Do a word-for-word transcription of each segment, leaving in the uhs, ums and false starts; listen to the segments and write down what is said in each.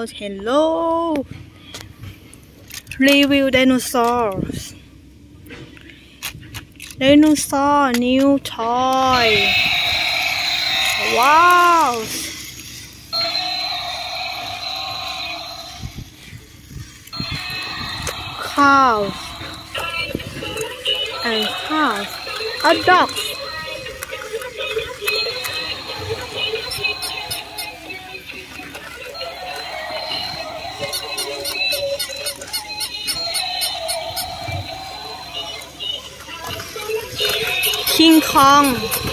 Hello. Review dinosaurs. Dinosaur new toy. Wow. Cows and cows. A dog. King Kong.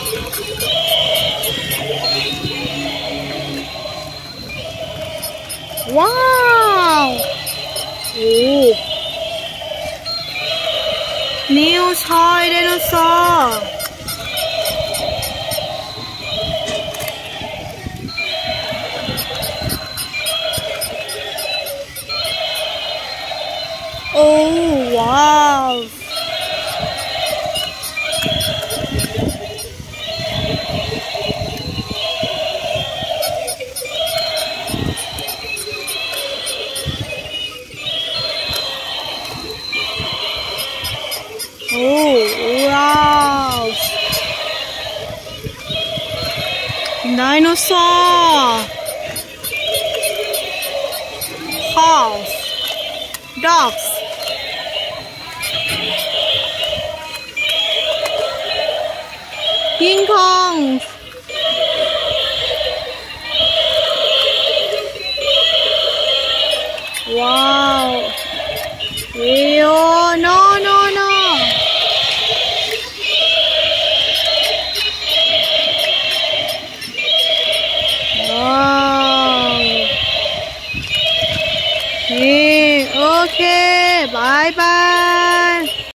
Wow. Ooh. New toy dinosaur. Oh wow. Oh wow! Dinosaur, horse, dogs, King Kong. Wow! Ew, no, no, no. Wow. Hey, okay, bye bye.